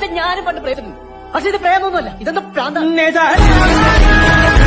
പക്ഷെ ഞാനും പണ്ട് പ്രേമിച്ചിട്ടുണ്ട്. പക്ഷെ ഇത് പ്രേമൊന്നുമല്ല, ഇതെന്താ പ്രാന്ത.